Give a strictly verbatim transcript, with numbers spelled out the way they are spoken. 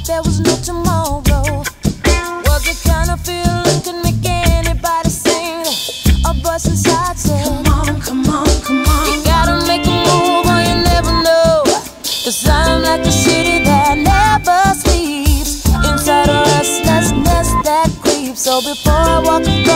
there was no tomorrow. Was the kind of feeling could make anybody sing. A voice inside said, come on, come on, come on. You gotta make a move or you never know. 'Cause I'm like a city that never sleeps, inside a restlessness that creeps. So before I walk